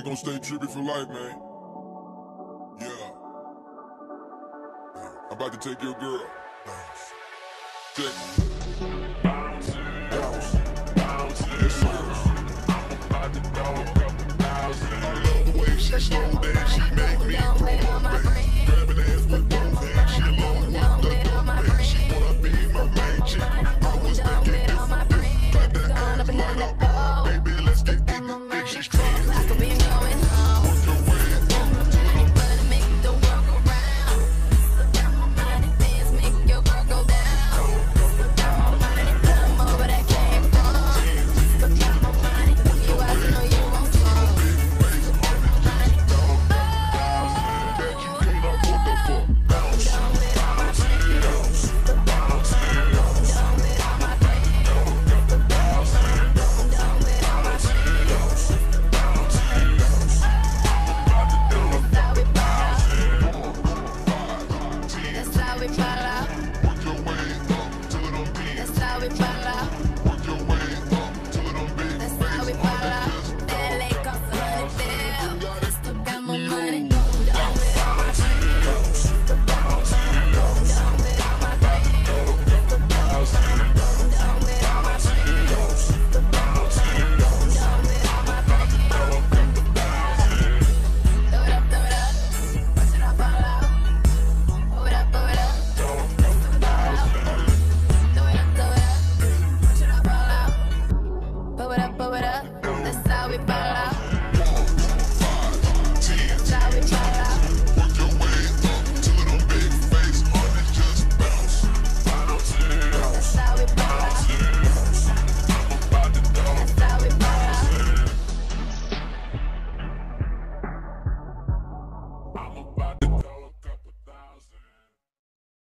We gon' stay trippy for life, man. Yeah. I'm about to take your girl. Check it. Bounce, bounce, yes, sir. I'm about to throw a couple thousand. I love the way she slow dance, she make me throw up, baby. Grabbing ass with both hands, she alone with the dope. She wanna be my main chick. I was thinking different. Clap that ass, light up, baby, let's get it. Think she's strong. I could be going home. Work your way up. But to make the world go round. Got my money, dance, make your girl go down. Got my money, come over that came from. Got my money, you out to know you won't fall. Bet you can't afford the fuck. Bounce, bounce, bounce, bounce, that's how we fall out. Work your way up to them beats. That's how we fall out.